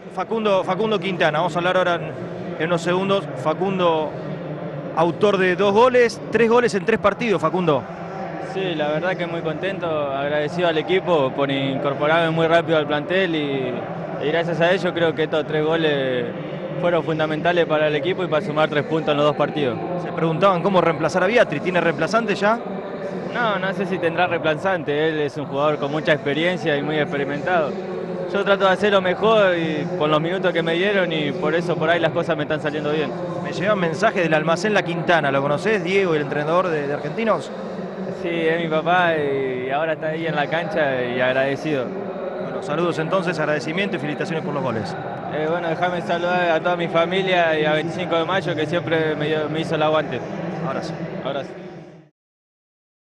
Facundo Quintana, vamos a hablar ahora en unos segundos. Facundo, autor de 2 goles, 3 goles en 3 partidos, Facundo. Sí, la verdad que muy contento, agradecido al equipo por incorporarme muy rápido al plantel y gracias a ello creo que estos 3 goles fueron fundamentales para el equipo y para sumar 3 puntos en los 2 partidos. Se preguntaban cómo reemplazar a Beatriz, ¿tiene reemplazante ya? No sé si tendrá reemplazante, él es un jugador con mucha experiencia y muy experimentado. Yo trato de hacer lo mejor y con los minutos que me dieron y por eso por ahí las cosas me están saliendo bien. Me llegan mensajes del Almacén La Quintana, ¿lo conocés, Diego, el entrenador de Argentinos? Sí, es mi papá y ahora está ahí en la cancha y agradecido. Bueno, saludos entonces, agradecimiento y felicitaciones por los goles. Bueno, déjame saludar a toda mi familia y a 25 de mayo que siempre me hizo el aguante. Ahora sí. Abrazo.